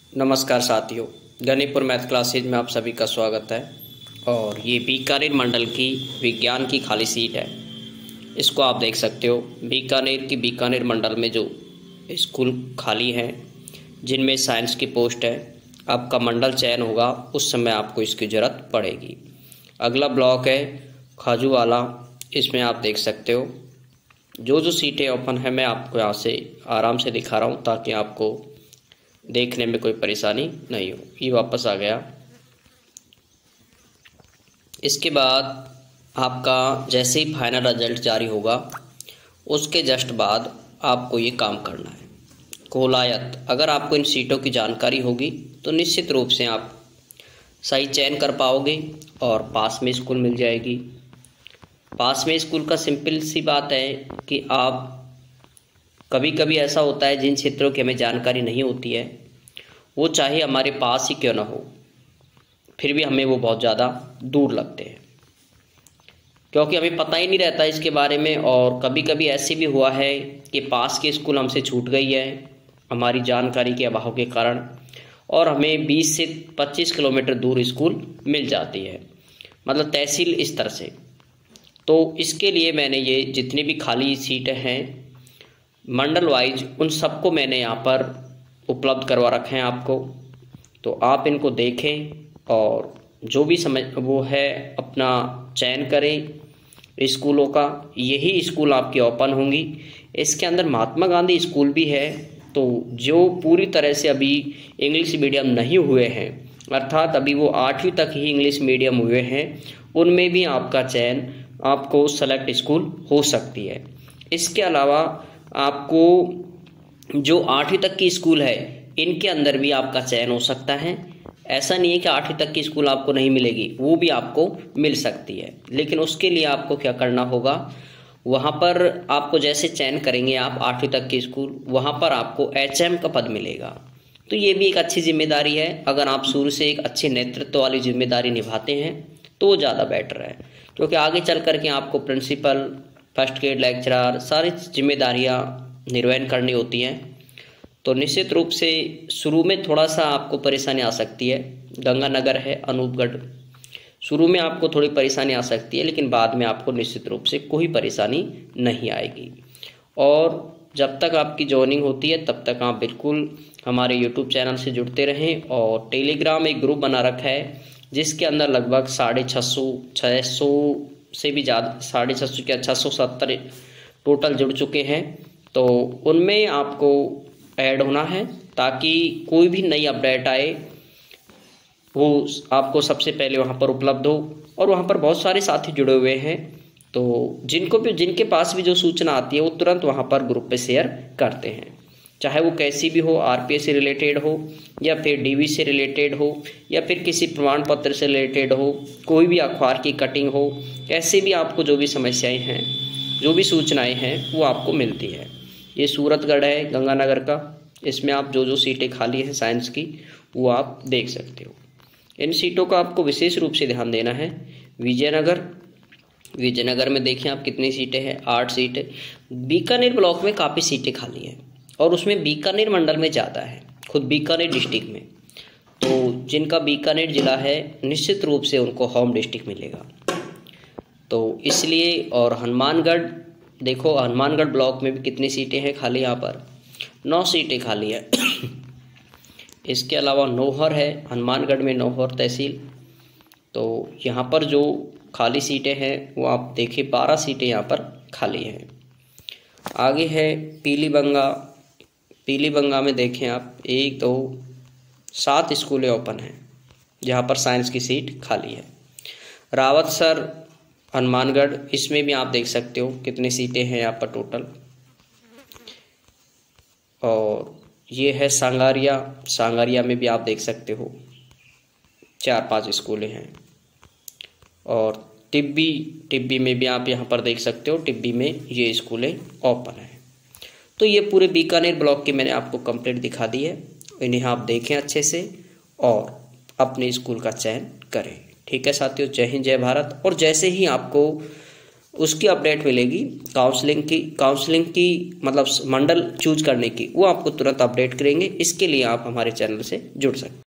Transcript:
नमस्कार साथियों, गणितपुर math classes में आप सभी का स्वागत है। और ये बीकानेर मंडल की विज्ञान की खाली सीट है। इसको आप देख सकते हो। बीकानेर मंडल में जो स्कूल खाली हैं, जिनमें साइंस की पोस्ट है, आपका मंडल चयन होगा उस समय आपको इसकी ज़रूरत पड़ेगी। अगला ब्लॉक है खाजूवाला। इसमें आप देख सकते हो जो सीटें ओपन है, मैं आपको यहाँ से आराम से दिखा रहा हूँ ताकि आपको देखने में कोई परेशानी नहीं हो। ये वापस आ गया। इसके बाद आपका जैसे ही फाइनल रिजल्ट जारी होगा उसके जस्ट बाद आपको ये काम करना है। कोलायत, अगर आपको इन सीटों की जानकारी होगी तो निश्चित रूप से आप सही चयन कर पाओगे और पास में स्कूल मिल जाएगी। पास में स्कूल का सिंपल सी बात है कि आप कभी कभी ऐसा होता है जिन क्षेत्रों की हमें जानकारी नहीं होती है, वो चाहे हमारे पास ही क्यों ना हो, फिर भी हमें वो बहुत ज़्यादा दूर लगते हैं क्योंकि हमें पता ही नहीं रहता इसके बारे में। और कभी कभी ऐसे भी हुआ है कि पास की स्कूल हमसे छूट गई है हमारी जानकारी के अभाव के कारण, और हमें 20 से 25 किलोमीटर दूर स्कूल मिल जाती है, मतलब तहसील स्तर से। तो इसके लिए मैंने ये जितनी भी खाली सीटें हैं मंडल वाइज, उन सबको मैंने यहाँ पर उपलब्ध करवा रखे हैं आपको। तो आप इनको देखें और जो भी समझ वो है अपना चयन करें स्कूलों का। यही स्कूल आपकी ओपन होंगी। इसके अंदर महात्मा गांधी स्कूल भी है। तो जो पूरी तरह से अभी इंग्लिश मीडियम नहीं हुए हैं, अर्थात अभी वो 8वीं तक ही इंग्लिश मीडियम हुए हैं, उनमें भी आपका चयन आपको सेलेक्ट स्कूल हो सकती है। इसके अलावा आपको जो 8वीं तक की स्कूल है, इनके अंदर भी आपका चयन हो सकता है। ऐसा नहीं है कि 8वीं तक की स्कूल आपको नहीं मिलेगी, वो भी आपको मिल सकती है। लेकिन उसके लिए आपको क्या करना होगा, वहाँ पर आपको जैसे चयन करेंगे आप 8वीं तक की स्कूल, वहाँ पर आपको HM का पद मिलेगा। तो ये भी एक अच्छी जिम्मेदारी है। अगर आप शुरू से एक अच्छे नेतृत्व वाली जिम्मेदारी निभाते हैं तो वो ज़्यादा बेटर है, क्योंकि आगे चल करके आपको प्रिंसिपल, फर्स्ट ग्रेड लेक्चरर, सारी जिम्मेदारियां निर्वहन करनी होती हैं। तो निश्चित रूप से शुरू में थोड़ा सा आपको परेशानी आ सकती है। गंगानगर है, अनूपगढ़, शुरू में आपको थोड़ी परेशानी आ सकती है, लेकिन बाद में आपको निश्चित रूप से कोई परेशानी नहीं आएगी। और जब तक आपकी ज्वाइनिंग होती है तब तक आप बिल्कुल हमारे यूट्यूब चैनल से जुड़ते रहें। और टेलीग्राम एक ग्रुप बना रखा है जिसके अंदर लगभग 650 से भी ज़्यादा, 650 क्या 670 टोटल जुड़ चुके हैं। तो उनमें आपको ऐड होना है ताकि कोई भी नई अपडेट आए वो आपको सबसे पहले वहाँ पर उपलब्ध हो। और वहाँ पर बहुत सारे साथी जुड़े हुए हैं, तो जिनके पास भी जो सूचना आती है वो तुरंत वहाँ पर ग्रुप पे शेयर करते हैं, चाहे वो कैसी भी हो, RPS से रिलेटेड हो या फिर DV से रिलेटेड हो या फिर किसी प्रमाण पत्र से रिलेटेड हो, कोई भी अखबार की कटिंग हो, ऐसे भी आपको जो भी समस्याएं हैं, जो भी सूचनाएं हैं, वो आपको मिलती है। ये सूरतगढ़ है गंगानगर का। इसमें आप जो सीटें खाली हैं साइंस की, वो आप देख सकते हो। इन सीटों का आपको विशेष रूप से ध्यान देना है। विजयनगर में देखें आप कितनी सीटें हैं, 8 सीटें। बीकानेर ब्लॉक में काफ़ी सीटें खाली हैं और उसमें बीकानेर मंडल में ज़्यादा है, खुद बीकानेर डिस्ट्रिक्ट में। तो जिनका बीकानेर जिला है निश्चित रूप से उनको होम डिस्ट्रिक्ट मिलेगा। तो इसलिए, और हनुमानगढ़ देखो, हनुमानगढ़ ब्लॉक में भी कितनी सीटें हैं खाली, यहाँ पर 9 सीटें खाली हैं। इसके अलावा नौहर है, हनुमानगढ़ में नौहर तहसील। तो यहाँ पर जो खाली सीटें हैं वो आप देखिए, 12 सीटें यहाँ पर खाली हैं। आगे है पीलीबंगा में देखें आप 1 2 7 स्कूलें ओपन हैं जहाँ पर साइंस की सीट खाली है। रावतसर हनुमानगढ़, इसमें भी आप देख सकते हो कितनी सीटें हैं यहाँ पर टोटल। और ये है सांगारिया में भी आप देख सकते हो 4-5 स्कूलें हैं। और टिब्बी में भी आप यहाँ पर देख सकते हो, टिब्बी में ये स्कूलें ओपन हैं। तो ये पूरे बीकानेर ब्लॉक की मैंने आपको कंप्लीट दिखा दी है। इन्हें आप देखें अच्छे से और अपने स्कूल का चयन करें। ठीक है साथियों, जय हिंद जय भारत। और जैसे ही आपको उसकी अपडेट मिलेगी काउंसलिंग की मतलब मंडल चूज करने की, वो आपको तुरंत अपडेट करेंगे। इसके लिए आप हमारे चैनल से जुड़ सकते हैं।